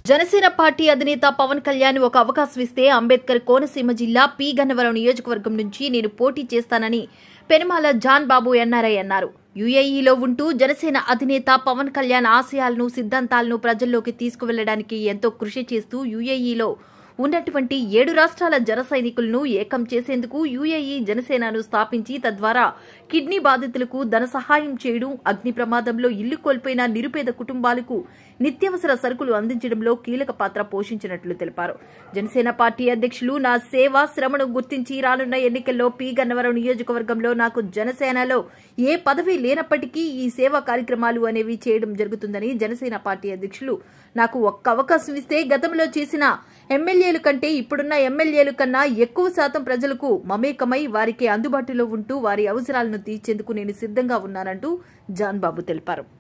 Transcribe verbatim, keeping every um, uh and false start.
Janasena party అధినేత పవన్ కళ్యాణ్ ఒక అవకాశం ఇస్తే అంబేద్కర్ కోనసీమ జిల్లా పి గన్నవరం నియోజకవర్గం నుంచి నేను పోటీ చేస్తానని పెనుమాల జాన్ బాబు ఎన్ఆర్ఐ అన్నారు. యూఏఈలో ఉంటూ జనసేన అధినేత పవన్ కళ్యాణ్ ఆశయాలను, సిద్ధాంతాలను ప్రజల్లోకి తీసుకువెళ్లడానికి ఎంతో కృషి చేస్తూ యూఏఈలో ఉన్నటువంటి ఏడు రాష్ట్రాల జన సైనికులను ఏకం చేసేందుకు యూఏఈ జనసేనను స్థాపించి తద్వారా కిడ్నీ బాధితులకు ధన సహాయం చేయడం, అగ్ని ప్రమాదంలో ఇల్లు కోల్పోయిన నిరుపేద కుటుంబాలకు నిత్యావసర సరుకులు అందించడంలో కీలక పాత్ర పోషించినట్లు తెలిపారు. జనసేన పార్టీ అధ్యక్షులు నా సేవ శ్రమను గుర్తించి రానున్న ఎన్నికల్లో పి గన్నవరం నియోజకవర్గంలో నాకు జనసేనలో ఏ పదవి లేనప్పటికీ ఈ సేవా కార్యక్రమాలు అనేవి చేయడం జరుగుతుందని జనసేన పార్టీ అధ్యక్షులు నాకు ఒక్క అవకాశం ఇస్తే గతంలో చేసిన ఎమ్మెల్యేలు కంటే ఇప్పుడున్న ఎమ్మెల్యేలు కన్నా ఎక్కువ శాతం ప్రజలకు మమేకమై వారికి అందుబాటులో ఉంటూ వారి అవసరాలను తీర్చేందుకు నేను సిద్ధంగా ఉన్నానంటూ జాన్ బాబు తెలిపారు.